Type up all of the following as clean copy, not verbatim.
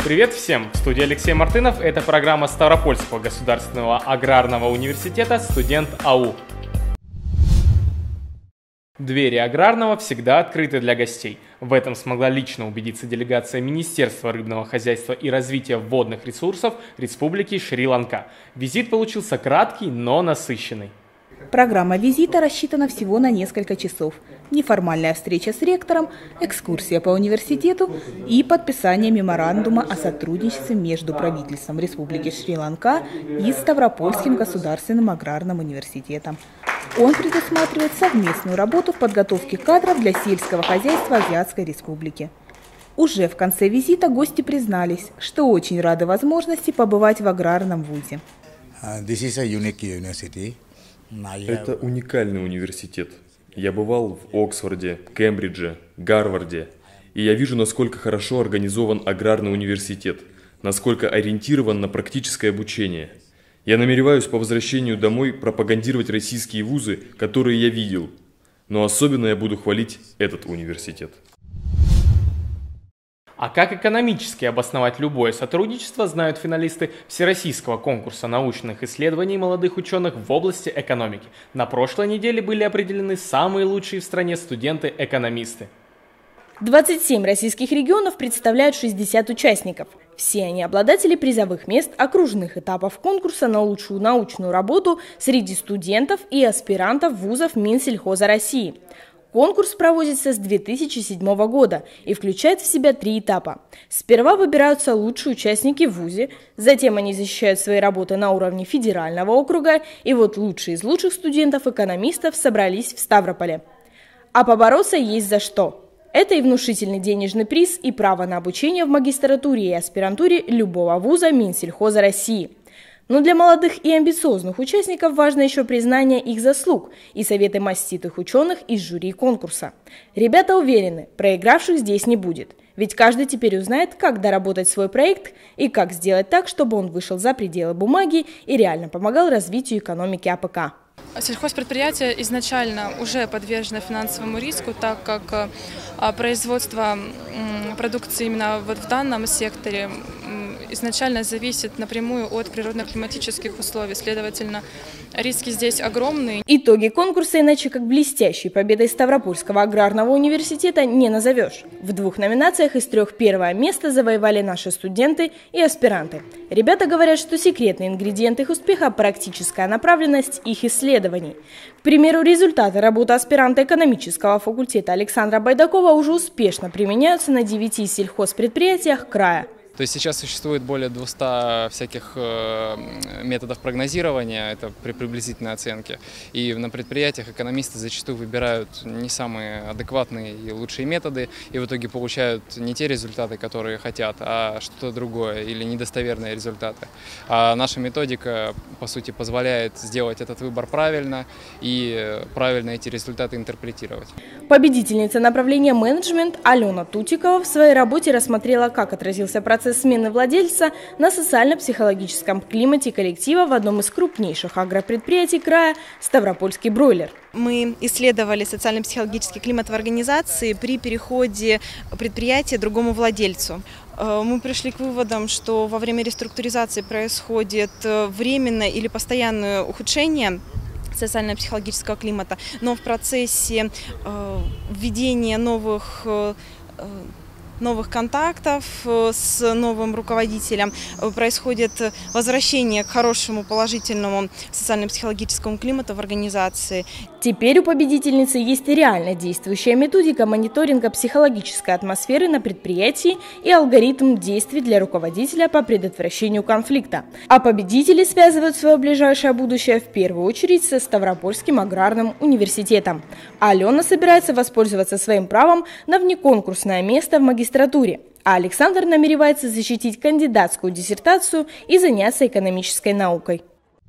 Привет всем! В студии Алексей Мартынов. Это программа Ставропольского государственного аграрного университета «Студент АУ». Двери аграрного всегда открыты для гостей. В этом смогла лично убедиться делегация Министерства рыбного хозяйства и развития водных ресурсов Республики Шри-Ланка. Визит получился краткий, но насыщенный. Программа визита рассчитана всего на несколько часов. Неформальная встреча с ректором, экскурсия по университету и подписание меморандума о сотрудничестве между правительством Республики Шри-Ланка и Ставропольским государственным аграрным университетом. Он предусматривает совместную работу в подготовке кадров для сельского хозяйства Азиатской Республики. Уже в конце визита гости признались, что очень рады возможности побывать в аграрном вузе. Это уникальный университет. Я бывал в Оксфорде, Кембридже, Гарварде, и я вижу, насколько хорошо организован аграрный университет, насколько ориентирован на практическое обучение. Я намереваюсь по возвращению домой пропагандировать российские вузы, которые я видел, но особенно я буду хвалить этот университет. А как экономически обосновать любое сотрудничество, знают финалисты Всероссийского конкурса научных исследований молодых ученых в области экономики. На прошлой неделе были определены самые лучшие в стране студенты-экономисты. 27 российских регионов представляют 60 участников. Все они обладатели призовых мест окружных этапов конкурса на лучшую научную работу среди студентов и аспирантов вузов Минсельхоза России. Конкурс проводится с 2007 года и включает в себя 3 этапа. Сперва выбираются лучшие участники в вузе, затем они защищают свои работы на уровне федерального округа, и вот лучшие из лучших студентов-экономистов собрались в Ставрополе. А побороться есть за что. Это и внушительный денежный приз, и право на обучение в магистратуре и аспирантуре любого вуза Минсельхоза России. Но для молодых и амбициозных участников важно еще признание их заслуг и советы маститых ученых из жюри конкурса. Ребята уверены, проигравших здесь не будет, ведь каждый теперь узнает, как доработать свой проект и как сделать так, чтобы он вышел за пределы бумаги и реально помогал развитию экономики АПК. Сельхозпредприятие изначально уже подвержено финансовому риску, так как производство продукции именно вот в данном секторе изначально зависит напрямую от природно-климатических условий. Следовательно, риски здесь огромные. Итоги конкурса иначе как блестящей победой Ставропольского аграрного университета не назовешь. В 2 номинациях из 3 первое место завоевали наши студенты и аспиранты. Ребята говорят, что секретный ингредиент их успеха – практическая направленность их исследований. К примеру, результаты работы аспиранта экономического факультета Александра Байдакова уже успешно применяются на 9 сельхозпредприятиях края. То есть сейчас существует более 200 всяких методов прогнозирования, это при приблизительной оценке. И на предприятиях экономисты зачастую выбирают не самые адекватные и лучшие методы, и в итоге получают не те результаты, которые хотят, а что-то другое или недостоверные результаты. А наша методика, по сути, позволяет сделать этот выбор правильно и правильно эти результаты интерпретировать. Победительница направления менеджмент Алена Тутикова в своей работе рассмотрела, как отразился процесс смены владельца на социально-психологическом климате коллектива в одном из крупнейших агропредприятий края – Ставропольский бройлер. Мы исследовали социально-психологический климат в организации при переходе предприятия другому владельцу. Мы пришли к выводам, что во время реструктуризации происходит временное или постоянное ухудшение социально-психологического климата, но в процессе введения новых контактов с новым руководителем происходит возвращение к хорошему положительному социально-психологическому климату в организации. Теперь у победительницы есть реально действующая методика мониторинга психологической атмосферы на предприятии и алгоритм действий для руководителя по предотвращению конфликта. А победители связывают свое ближайшее будущее в первую очередь со Ставропольским аграрным университетом. А Алена собирается воспользоваться своим правом на внеконкурсное место в магистратуре. А Александр намеревается защитить кандидатскую диссертацию и заняться экономической наукой.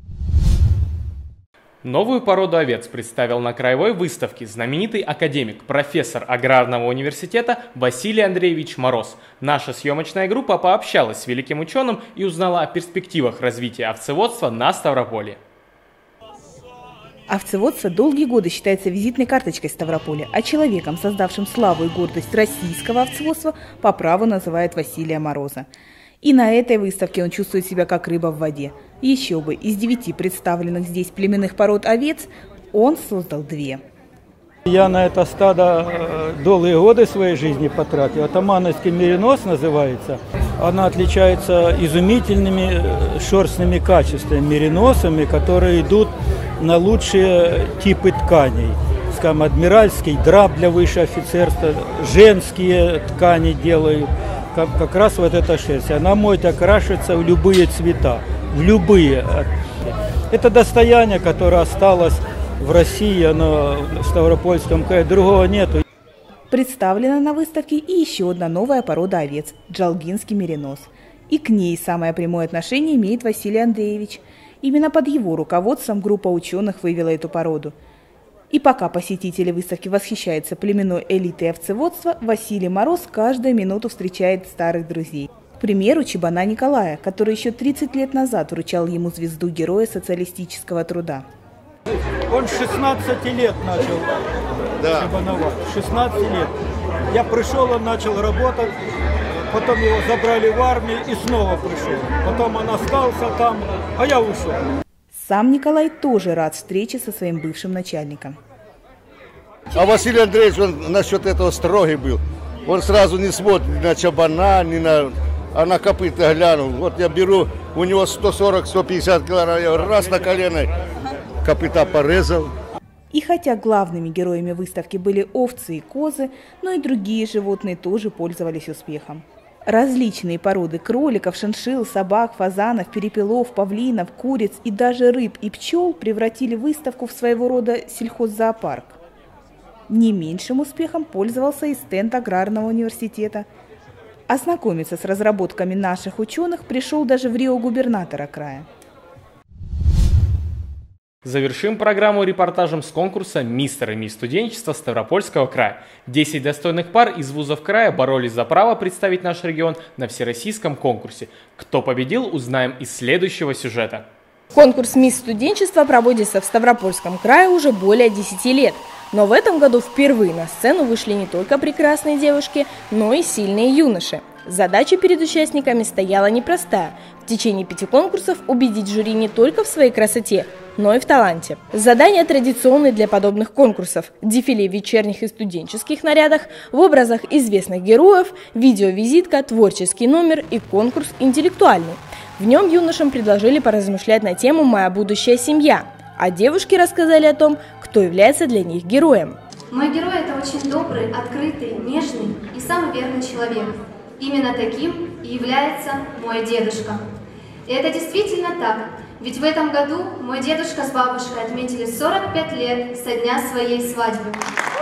Новую породу овец представил на краевой выставке знаменитый академик, профессор аграрного университета Василий Андреевич Мороз. Наша съемочная группа пообщалась с великим ученым и узнала о перспективах развития овцеводства на Ставрополье. Овцеводство долгие годы считается визитной карточкой Ставрополя, а человеком, создавшим славу и гордость российского овцеводства, по праву называют Василия Мороза. И на этой выставке он чувствует себя как рыба в воде. Еще бы, из 9 представленных здесь племенных пород овец он создал 2. Я на это стадо долгие годы своей жизни потратил. Атамановский меринос называется. Она отличается изумительными шерстными качествами, мериносами, которые идут на лучшие типы тканей. Скажем, адмиральский драп для высшего офицерства, женские ткани делают. Как раз вот эта шерсть. Она может окрашиваться в любые цвета, в любые. Это достояние, которое осталось в России, оно в Ставропольском крае, другого нету. Представлена на выставке и еще одна новая порода овец – джалгинский меринос. И к ней самое прямое отношение имеет Василий Андреевич. Именно под его руководством группа ученых вывела эту породу. И пока посетители выставки восхищаются племенной элитой овцеводства, Василий Мороз каждую минуту встречает старых друзей. К примеру, Чебана Николая, который еще 30 лет назад вручал ему звезду Героя социалистического труда. Он 16 лет начал чебановать. 16 лет. Я пришел, он начал работать, потом его забрали в армию и снова пришел. Потом он остался там, а я ушел. Сам Николай тоже рад встрече со своим бывшим начальником. А Василий Андреевич, он насчет этого строгий был. Он сразу не смотрит ни на чабана, ни на... А на копыта глянул. Вот я беру, у него 140-150 килограмм, я раз на колено копыта порезал. И хотя главными героями выставки были овцы и козы, но и другие животные тоже пользовались успехом. Различные породы кроликов, шиншилл, собак, фазанов, перепелов, павлинов, куриц и даже рыб и пчел превратили выставку в своего рода сельхоззоопарк. Не меньшим успехом пользовался и стенд Аграрного университета. Ознакомиться с разработками наших ученых пришел даже в Рио губернатора края. Завершим программу репортажем с конкурса «Мистер и мисс студенчества Ставропольского края». 10 достойных пар из вузов края боролись за право представить наш регион на всероссийском конкурсе. Кто победил, узнаем из следующего сюжета. Конкурс «Мисс студенчества» проводится в Ставропольском крае уже более 10 лет. Но в этом году впервые на сцену вышли не только прекрасные девушки, но и сильные юноши. Задача перед участниками стояла непростая – в течение 5 конкурсов убедить жюри не только в своей красоте, но и в таланте. Задания традиционные для подобных конкурсов – дефиле в вечерних и студенческих нарядах, в образах известных героев, видеовизитка, творческий номер и конкурс интеллектуальный. В нем юношам предложили поразмышлять на тему «Моя будущая семья», а девушки рассказали о том, кто является для них героем. Мой герой – это очень добрый, открытый, нежный и самый верный человек. Именно таким и является мой дедушка. И это действительно так, ведь в этом году мой дедушка с бабушкой отметили 45 лет со дня своей свадьбы.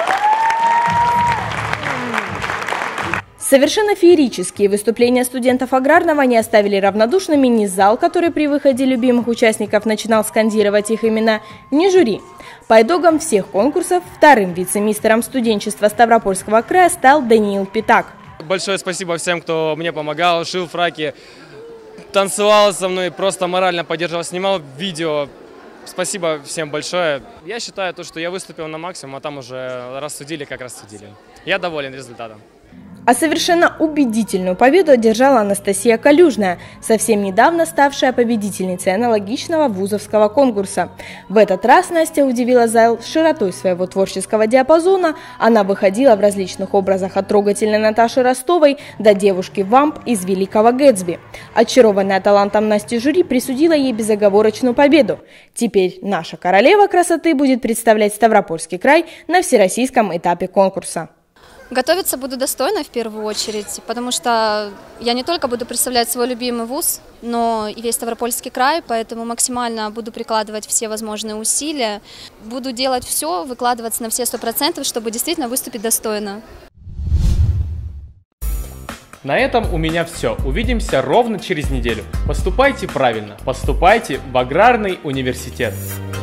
Совершенно феерические выступления студентов Аграрного не оставили равнодушными ни зал, который при выходе любимых участников начинал скандировать их имена, ни жюри. По итогам всех конкурсов вторым вице-мистером студенчества Ставропольского края стал Даниил Питак. Большое спасибо всем, кто мне помогал, шил фраки, танцевал со мной, просто морально поддерживал, снимал видео. Спасибо всем большое. Я считаю, что я выступил на максимум, а там уже рассудили, как рассудили. Я доволен результатом. А совершенно убедительную победу одержала Анастасия Калюжная, совсем недавно ставшая победительницей аналогичного вузовского конкурса. В этот раз Настя удивила зал широтой своего творческого диапазона. Она выходила в различных образах от трогательной Наташи Ростовой до девушки-вамп из «Великого Гэтсби». Очарованная талантом Насти жюри присудила ей безоговорочную победу. Теперь наша королева красоты будет представлять Ставропольский край на всероссийском этапе конкурса. Готовиться буду достойно в первую очередь, потому что я не только буду представлять свой любимый вуз, но и весь Ставропольский край, поэтому максимально буду прикладывать все возможные усилия. Буду делать все, выкладываться на все 100%, чтобы действительно выступить достойно. На этом у меня все. Увидимся ровно через неделю. Поступайте правильно, поступайте в Аграрный университет.